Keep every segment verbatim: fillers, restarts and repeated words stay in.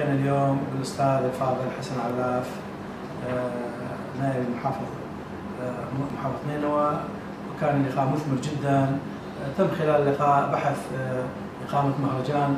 التقينا اليوم بالاستاذ الفاضل حسن علاف نائب محافظ محافظة نينوى، وكان لقاء مثمر جدا. تم خلال اللقاء بحث إقامة مهرجان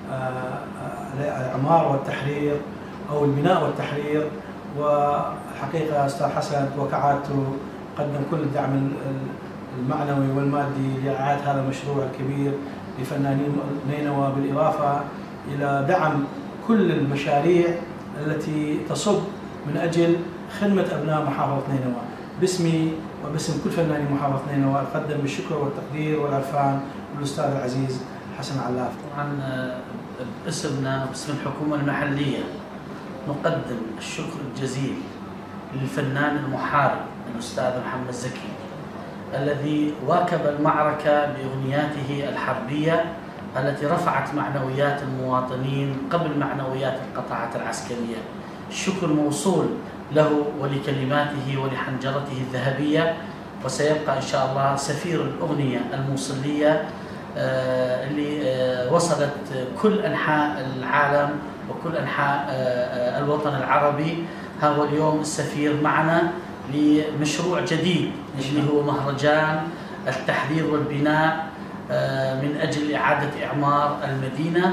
الإعمار والتحرير أو البناء والتحرير، والحقيقة أستاذ حسن وكعادته قدم كل الدعم المعنوي والمادي لإعادة هذا المشروع الكبير لفنانين نينوى، بالإضافة إلى دعم كل المشاريع التي تصب من أجل خدمة أبناء محافظة نينوى. باسمي وباسم كل فنانين محافظة نينوى أقدم بالشكر والتقدير والعرفان للأستاذ العزيز حسن علاف. طبعا باسمنا باسم الحكومة المحلية نقدم الشكر الجزيل للفنان المحارب الأستاذ محمد زكي الذي واكب المعركة بأغنياته الحربية التي رفعت معنويات المواطنين قبل معنويات القطاعات العسكرية. الشكر موصول له ولكلماته ولحنجرته الذهبية، وسيبقى إن شاء الله سفير الأغنية الموصلية اللي وصلت كل أنحاء العالم وكل أنحاء الوطن العربي. ها هو اليوم السفير معنا لمشروع جديد اللي هو مهرجان التحرير والبناء من أجل إعادة إعمار المدينة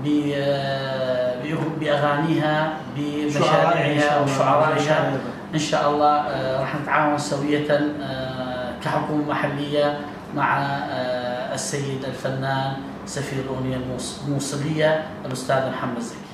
بأغانيها بمشاريعها وشعرائها. إن شاء الله راح نتعاون سوية كحكومة محلية مع السيد الفنان سفير الأغنية الموصلية الأستاذ محمد زكي.